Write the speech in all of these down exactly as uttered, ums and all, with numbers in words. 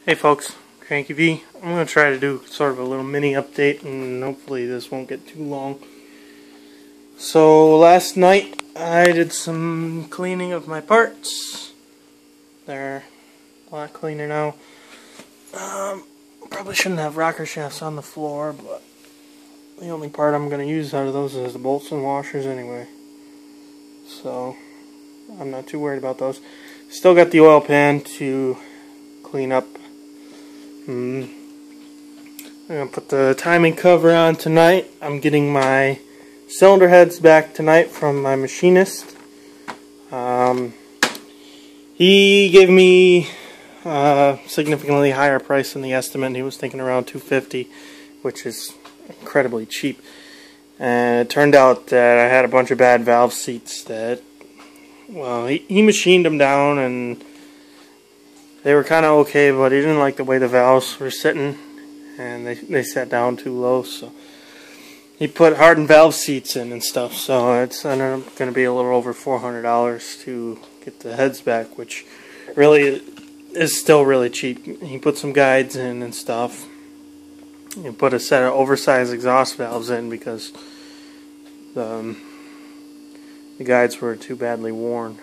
Hey folks, Cranky V. I'm going to try to do sort of a little mini update, and hopefully this won't get too long. So last night I did some cleaning of my parts. They're a lot cleaner now. Um, probably shouldn't have rocker shafts on the floor, but the only part I'm going to use out of those is the bolts and washers anyway. So I'm not too worried about those. Still got the oil pan to clean up. Mm. I'm going to put the timing cover on tonight. I'm getting my cylinder heads back tonight from my machinist. Um, he gave me a significantly higher price than the estimate. He was thinking around two hundred fifty dollars, which is incredibly cheap. And it turned out that I had a bunch of bad valve seats that, well, he, he machined them down and they were kind of okay, but he didn't like the way the valves were sitting, and they, they sat down too low, so he put hardened valve seats in and stuff, so it's ended up going to be a little over four hundred dollars to get the heads back, which really is still really cheap. He put some guides in and stuff. He put a set of oversized exhaust valves in because the, um, the guides were too badly worn,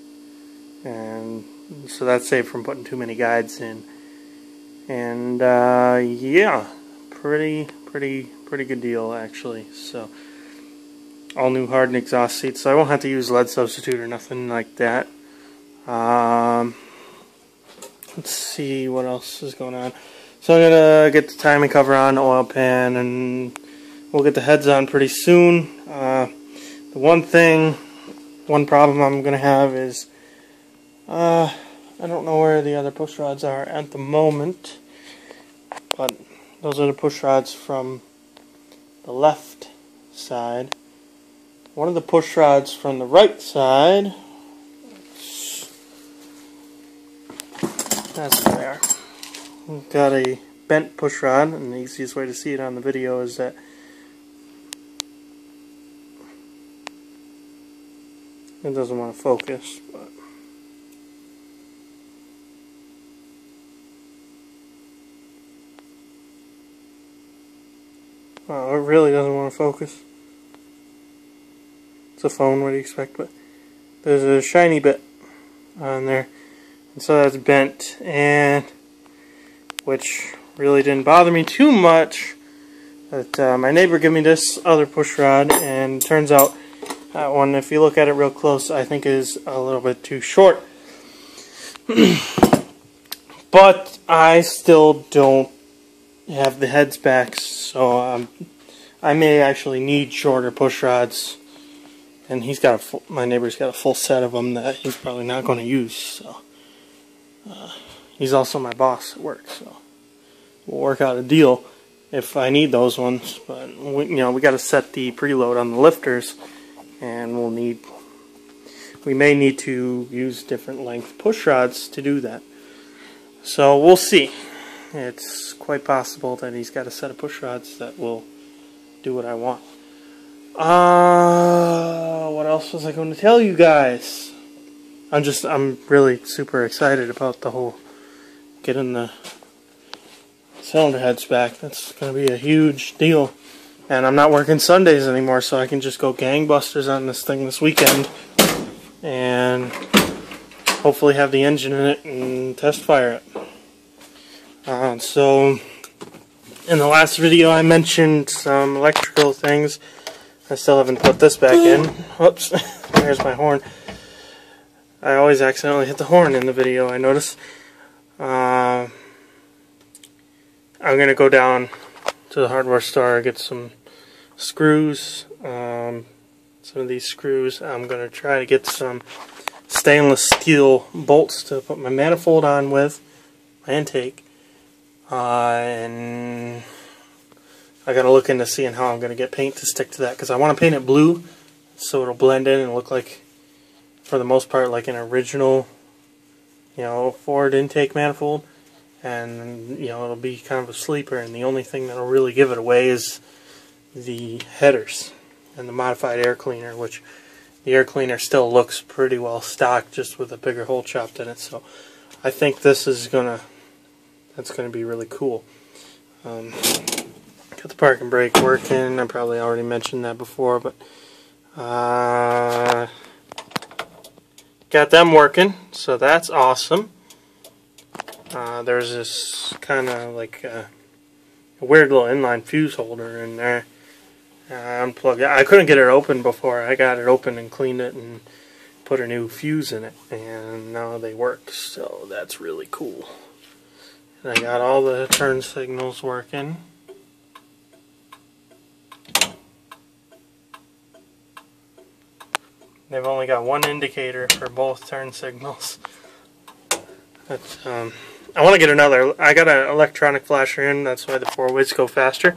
and so that saved from putting too many guides in. And uh, yeah, pretty, pretty, pretty good deal actually. So all new hardened exhaust seats. So I won't have to use lead substitute or nothing like that. Um, let's see what else is going on. So I'm gonna get the timing cover on, oil pan, and we'll get the heads on pretty soon. Uh, the one thing, one problem I'm gonna have is Uh, I don't know where the other push rods are at the moment, but those are the push rods from the left side. One of the push rods from the right side, that's there. We've got a bent push rod, and the easiest way to see it on the video is that it doesn't want to focus, but oh, it really doesn't want to focus. It's a phone, what do you expect? But there's a shiny bit on there, and so that's bent, and which really didn't bother me too much. But uh, my neighbor gave me this other push rod, and it turns out that one, if you look at it real close, I think is a little bit too short. But I still don't have the heads back, so um, I may actually need shorter push rods, and he's got a full, my neighbor's got a full set of them that he's probably not going to use. So uh, he's also my boss at work, so we'll work out a deal if I need those ones. But we, you know, we got to set the preload on the lifters, and we'll need we may need to use different length push rods to do that. So we'll see. It's quite possible that he's got a set of push rods that will do what I want. Uh, what else was I going to tell you guys? I'm just, I'm really super excited about the whole getting the cylinder heads back. That's going to be a huge deal. And I'm not working Sundays anymore, so I can just go gangbusters on this thing this weekend and hopefully have the engine in it and test fire it. Uh, so, in the last video I mentioned some electrical things. I still haven't put this back in. Whoops, there's my horn. I always accidentally hit the horn in the video, I notice. Uh, I'm going to go down to the hardware store, get some screws. Um, some of these screws, I'm going to try to get some stainless steel bolts to put my manifold on with, my intake. Uh, and I gotta look into seeing how I'm gonna get paint to stick to that, because I want to paint it blue so it'll blend in and look like, for the most part, like an original, you know, Ford intake manifold. And you know, it'll be kind of a sleeper, and the only thing that'll really give it away is the headers and the modified air cleaner, which the air cleaner still looks pretty well stocked, just with a bigger hole chopped in it. So I think this is gonna that's going to be really cool. Um, got the parking brake working. I probably already mentioned that before, but uh, got them working, so that's awesome. Uh, there's this kind of like uh, a weird little inline fuse holder in there. Uh, unplugged it. I couldn't get it open before. I got it open and cleaned it and put a new fuse in it, and now they work, so that's really cool. And I got all the turn signals working. They've only got one indicator for both turn signals. But, um, I want to get another. I got an electronic flasher in, that's why the four-ways go faster.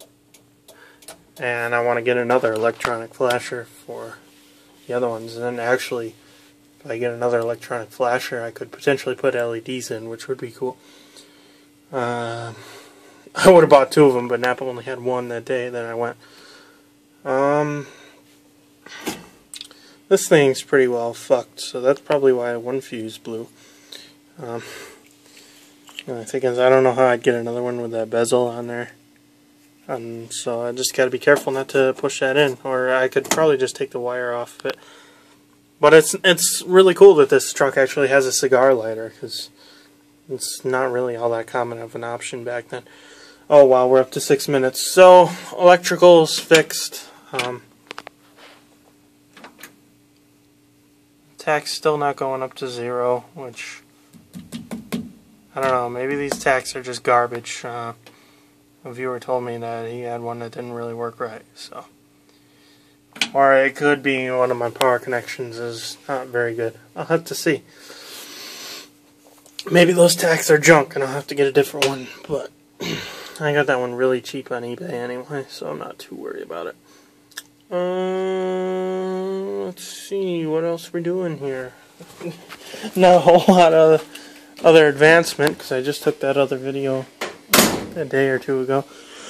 And I want to get another electronic flasher for the other ones. And then actually, if I get another electronic flasher, I could potentially put L E Ds in, which would be cool. Uh, I would have bought two of them, but Napa only had one that day. Then I went. Um, this thing's pretty well fucked, so that's probably why one fuse blew. Um, I think I don't know how I'd get another one with that bezel on there. Um, so I just got to be careful not to push that in, or I could probably just take the wire off of it. But it's it's really cool that this truck actually has a cigar lighter, because it's not really all that common of an option back then. Oh wow, we're up to six minutes. So electrical's fixed. Um, tach's still not going up to zero, which I don't know. Maybe these tachs are just garbage. Uh, A viewer told me that he had one that didn't really work right, so. Or it could be one of my power connections is not very good. I'll have to see. Maybe those tachs are junk and I'll have to get a different one, but I got that one really cheap on eBay anyway, so I'm not too worried about it. Uh, let's see, what else we're doing here. Not a whole lot of other advancement, because I just took that other video a day or two ago.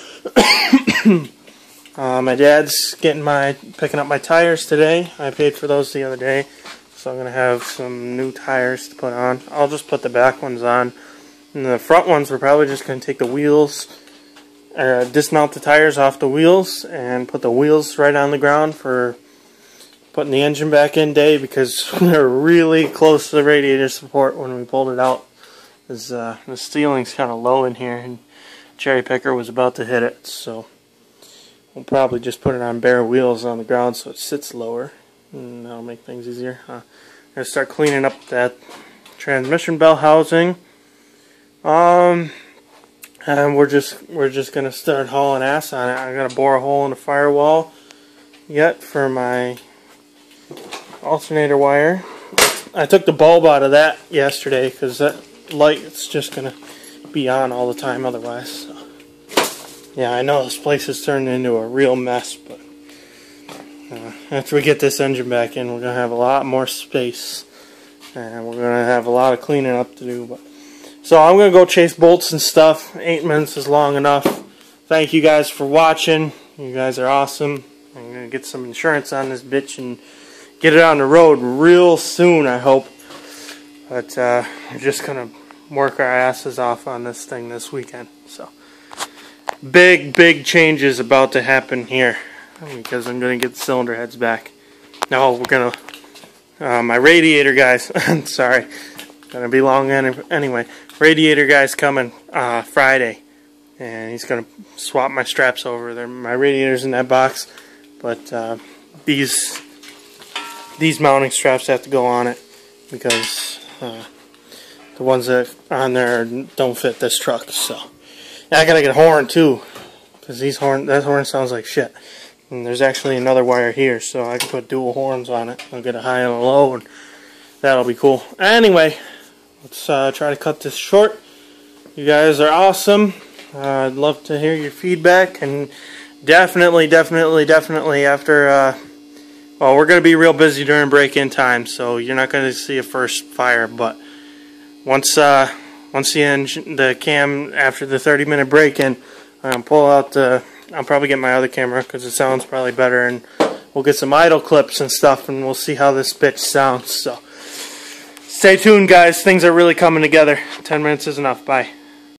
uh, my dad's getting my picking up my tires today. I paid for those the other day, so I'm gonna have some new tires to put on. I'll just put the back ones on, and the front ones we're probably just gonna take the wheels, uh, dismount the tires off the wheels, and put the wheels right on the ground for putting the engine back in day, because we're really close to the radiator support when we pulled it out. Is uh, the ceiling's kind of low in here, and cherry picker was about to hit it, so we'll probably just put it on bare wheels on the ground so it sits lower, and that'll make things easier. Uh, I'm gonna start cleaning up that transmission bell housing, um, and we're just we're just gonna start hauling ass on it. I gotta bore a hole in the firewall yet for my alternator wire. I took the bulb out of that yesterday because that light it's just gonna be on all the time otherwise. So. Yeah, I know this place is turned into a real mess, but uh, after we get this engine back in, we're gonna have a lot more space, and we're gonna have a lot of cleaning up to do. But so I'm gonna go chase bolts and stuff. Eight minutes is long enough. Thank you guys for watching. You guys are awesome. I'm gonna get some insurance on this bitch and get it on the road real soon, I hope. But uh, we're just gonna work our asses off on this thing this weekend. So big big changes about to happen here, because I'm gonna get the cylinder heads back. No, we're gonna uh, my radiator guys I'm sorry, gonna be long anyway. Radiator guy's coming uh, Friday, and he's gonna swap my straps over there. My radiator's in that box, but uh, these these mounting straps have to go on it, because uh, the ones that are on there don't fit this truck. So and I gotta get a horn too, because these horn that horn sounds like shit. And there's actually another wire here, so I can put dual horns on it. I'll get a high and a low, and that'll be cool. Anyway, let's uh, try to cut this short. You guys are awesome. Uh, I'd love to hear your feedback, and definitely, definitely, definitely after. Uh, well, we're gonna be real busy during break-in time, so you're not gonna see a first fire, but. Once uh, once the engine, the cam after the thirty minute break-in, um, pull out the. I'll probably get my other camera because it sounds probably better, and we'll get some idle clips and stuff, and we'll see how this bitch sounds. So, stay tuned, guys. Things are really coming together. Ten minutes is enough. Bye.